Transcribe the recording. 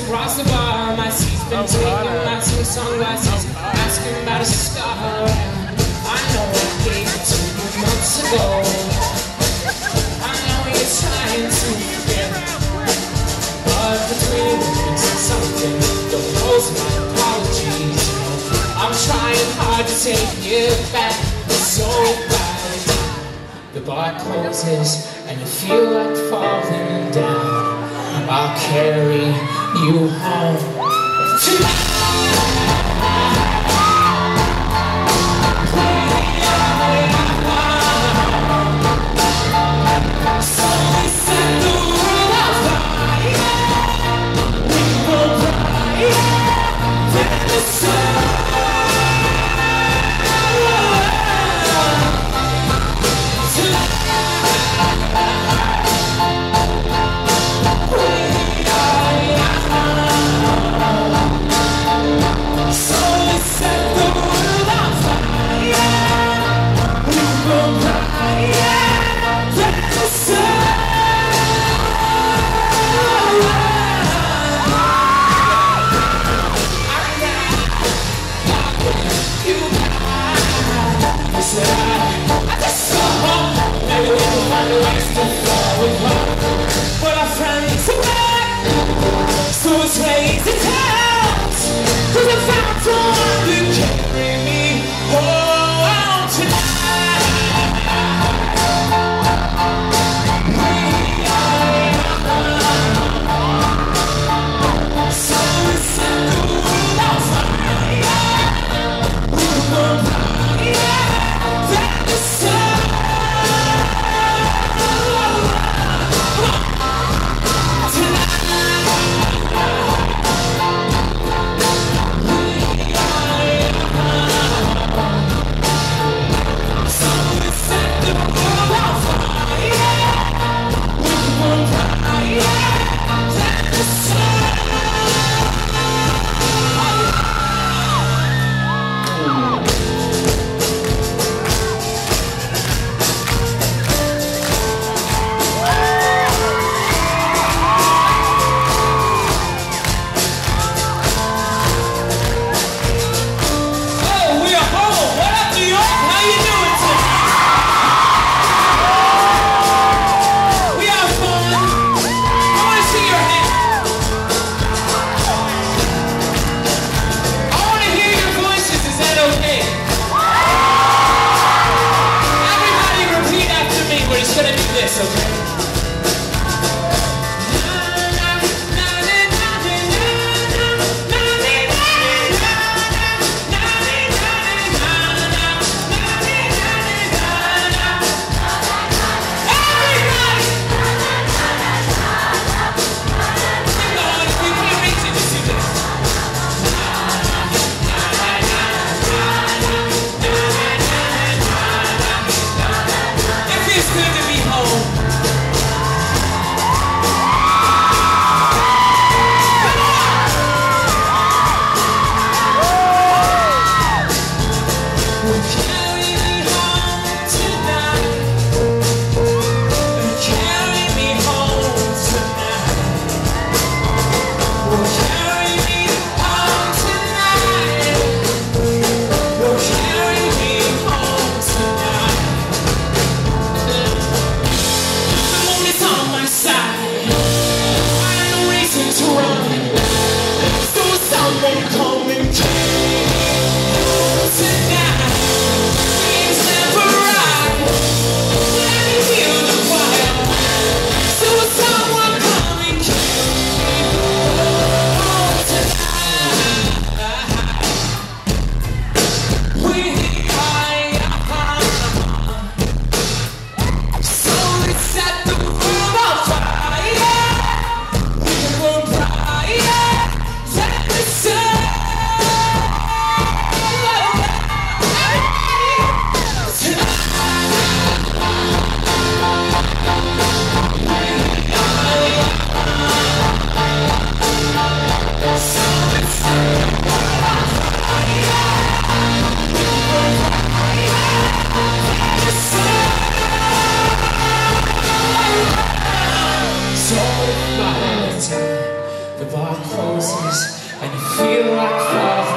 across the bar. My seat's been taken, my two sunglasses, asking about a star. I know I gave it to you months ago. I know you're trying to forget, but between the mixing something, don't post my apologies. I'm trying hard to take it back, it's so bad. The bar closes and you feel like falling down. I'll carry you home tonight. So we set the world on fire. We will fly in the sun. But our friends are back, so it's lazy towns. 'Cause I found someone to carry me home tonight. So we set the world on fire. We will fly in the sun. the bar closes and you feel like falling.